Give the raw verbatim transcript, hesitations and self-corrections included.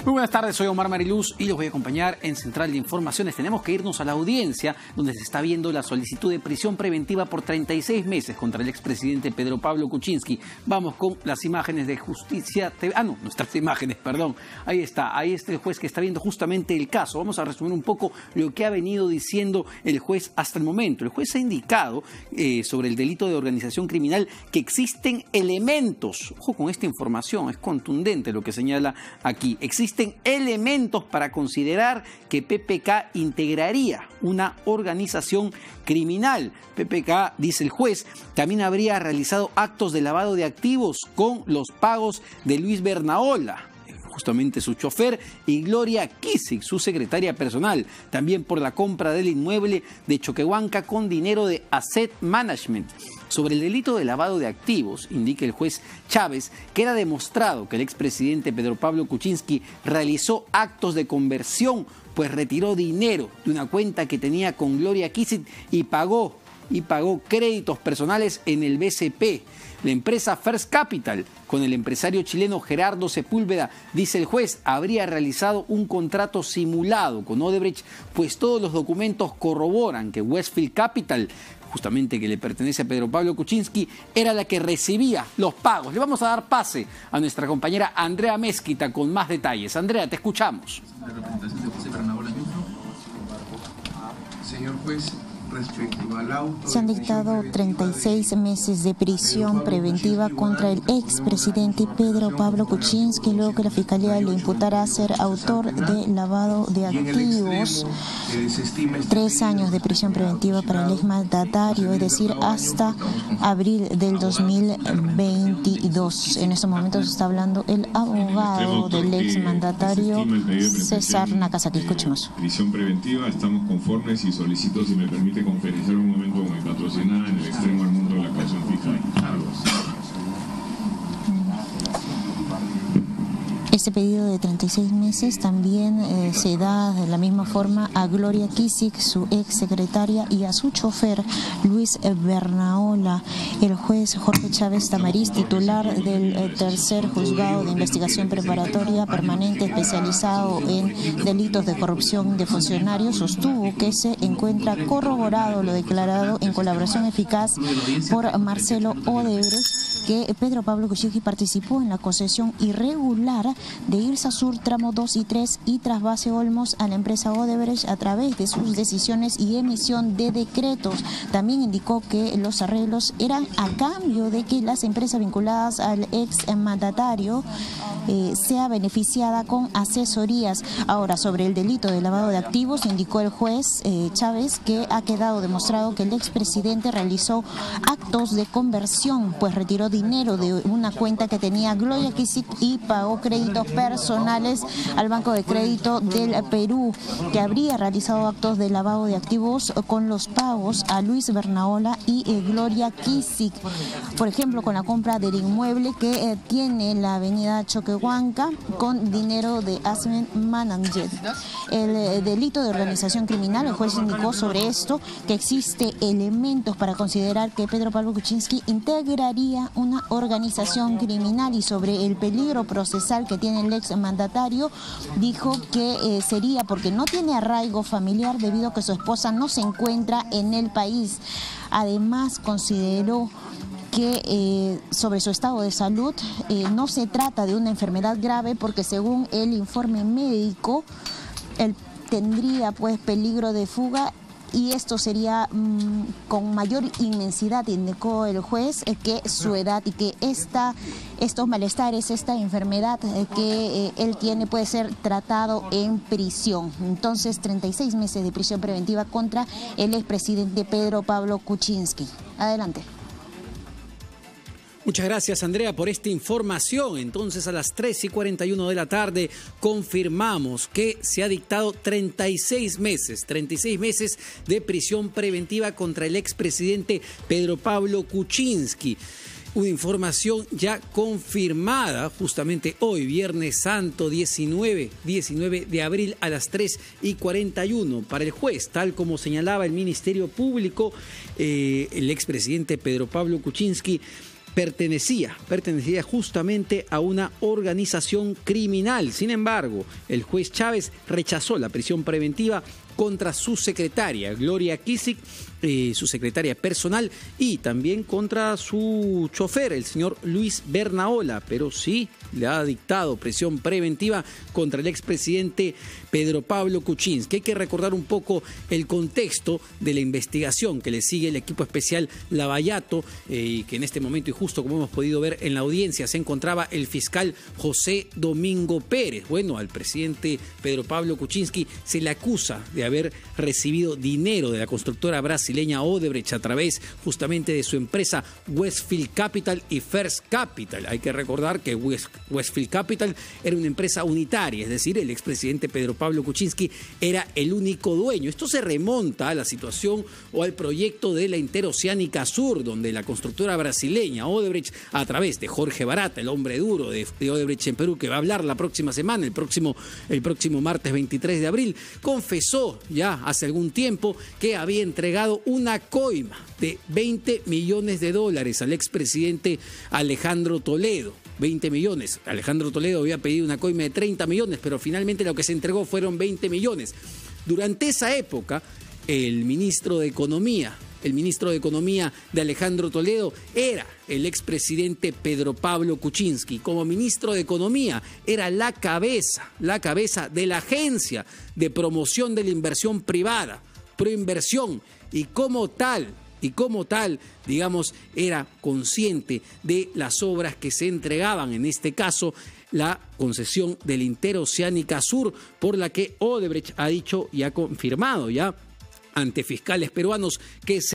Muy buenas tardes, soy Omar Mariluz y los voy a acompañar en Central de Informaciones. Tenemos que irnos a la audiencia donde se está viendo la solicitud de prisión preventiva por treinta y seis meses contra el expresidente Pedro Pablo Kuczynski. Vamos con las imágenes de Justicia T V. Ah, no, nuestras imágenes, perdón. Ahí está, ahí está el juez que está viendo justamente el caso. Vamos a resumir un poco lo que ha venido diciendo el juez hasta el momento. El juez ha indicado eh, sobre el delito de organización criminal que existen elementos. Ojo con esta información, es contundente lo que señala aquí. Existen elementos para considerar que P P K integraría una organización criminal. P P K, dice el juez, también habría realizado actos de lavado de activos con los pagos de Luis Bernaola, justamente su chofer, y Gloria Kisik, su secretaria personal, también por la compra del inmueble de Choquehuanca con dinero de Asset Management. Sobre el delito de lavado de activos, indica el juez Chávez que era demostrado que el expresidente Pedro Pablo Kuczynski realizó actos de conversión, pues retiró dinero de una cuenta que tenía con Gloria Kisik y pagó, y pagó créditos personales en el B C P. La empresa First Capital, con el empresario chileno Gerardo Sepúlveda, dice el juez, habría realizado un contrato simulado con Odebrecht, pues todos los documentos corroboran que Westfield Capital, justamente que le pertenece a Pedro Pablo Kuczynski, era la que recibía los pagos. Le vamos a dar pase a nuestra compañera Andrea Mezquita con más detalles. Andrea, te escuchamos. La representación de José Bernaola Ñuflo. Señor juez, respecto al auto... Se han dictado treinta y seis meses de prisión preventiva contra el expresidente Pedro Pablo Kuczynski, luego que la Fiscalía le imputara ser autor de lavado de activos. Tres años de prisión preventiva para el exmandatario, es decir, hasta abril del dos mil veintidós. En estos momentos está hablando el abogado del exmandatario, César Nakazaki. Escuchemos. Prisión preventiva, estamos conformes y solicito, si me permite, conferenciar un momento con mi patrocinada en el extremo del mundo de la causa fija. Este pedido de treinta y seis meses también eh, se da de la misma forma a Gloria Kisik, su ex secretaria, y a su chofer Luis Bernaola. El juez Jorge Chávez Tamariz, titular del eh, tercer juzgado de investigación preparatoria permanente especializado en delitos de corrupción de funcionarios, sostuvo que se encuentra corroborado lo declarado en colaboración eficaz por Marcelo Odebrecht, que Pedro Pablo Kuczynski participó en la concesión irregular de Irsa Sur tramo dos y tres y trasvase Olmos a la empresa Odebrecht a través de sus decisiones y emisión de decretos. También indicó que los arreglos eran a cambio de que las empresas vinculadas al ex mandatario eh, sea beneficiada con asesorías. Ahora, sobre el delito de lavado de activos, indicó el juez eh, Chávez que ha quedado demostrado que el expresidente realizó actos de conversión, pues retiró dinero de una cuenta que tenía Gloria Kisik y pagó créditos personales al Banco de Crédito del Perú, que habría realizado actos de lavado de activos con los pagos a Luis Bernaola y eh, Gloria Kisik. Por ejemplo, con la compra del inmueble que eh, tiene la avenida Choquehuanca con dinero de Asset Management. El eh, delito de organización criminal, el juez indicó sobre esto que existe elementos para considerar que Pedro Pablo Kuczynski integraría un una organización criminal, y sobre el peligro procesal que tiene el ex mandatario dijo que eh, sería porque no tiene arraigo familiar debido a que su esposa no se encuentra en el país. Además, consideró que eh, sobre su estado de salud eh, no se trata de una enfermedad grave porque según el informe médico él tendría pues peligro de fuga, y esto sería mmm, con mayor inmensidad, indicó el juez, eh, que su edad y que esta, estos malestares, esta enfermedad eh, que eh, él tiene puede ser tratado en prisión. Entonces, treinta y seis meses de prisión preventiva contra el expresidente Pedro Pablo Kuczynski. Adelante. Muchas gracias, Andrea, por esta información. Entonces, a las tres y cuarenta y uno de la tarde confirmamos que se ha dictado treinta y seis meses, treinta y seis meses de prisión preventiva contra el expresidente Pedro Pablo Kuczynski. Una información ya confirmada justamente hoy, Viernes Santo, diecinueve de abril a las tres y cuarenta y uno. Para el juez, tal como señalaba el Ministerio Público, eh, el expresidente Pedro Pablo Kuczynski pertenecía, pertenecía justamente a una organización criminal. Sin embargo, el juez Chávez rechazó la prisión preventiva contra su secretaria, Gloria Kisik, eh, su secretaria personal, y también contra su chofer, el señor Luis Bernaola, pero sí le ha dictado prisión preventiva contra el expresidente Pedro Pablo Kuczynski. Hay que recordar un poco el contexto de la investigación que le sigue el equipo especial Lavallato, eh, y que en este momento, y justo como hemos podido ver en la audiencia, se encontraba el fiscal José Domingo Pérez. Bueno, al presidente Pedro Pablo Kuczynski se le acusa de haber recibido dinero de la constructora brasileña Odebrecht a través justamente de su empresa Westfield Capital y First Capital. Hay que recordar que West, Westfield Capital era una empresa unitaria, es decir, el expresidente Pedro Pablo Kuczynski era el único dueño. Esto se remonta a la situación o al proyecto de la Interoceánica Sur, donde la constructora brasileña Odebrecht, a través de Jorge Barata, el hombre duro de, de Odebrecht en Perú, que va a hablar la próxima semana, el próximo, el próximo martes veintitrés de abril, confesó ya hace algún tiempo que había entregado una coima de veinte millones de dólares al expresidente Alejandro Toledo. veinte millones. Alejandro Toledo había pedido una coima de treinta millones, pero finalmente lo que se entregó fueron veinte millones. Durante esa época, el ministro de Economía, el ministro de Economía de Alejandro Toledo era el expresidente Pedro Pablo Kuczynski. Como ministro de Economía era la cabeza, la cabeza de la Agencia de Promoción de la Inversión Privada, Proinversión, y como tal, y como tal, digamos, era consciente de las obras que se entregaban, en este caso, la concesión de la Interoceánica Sur, por la que Odebrecht ha dicho y ha confirmado ya ante fiscales peruanos que se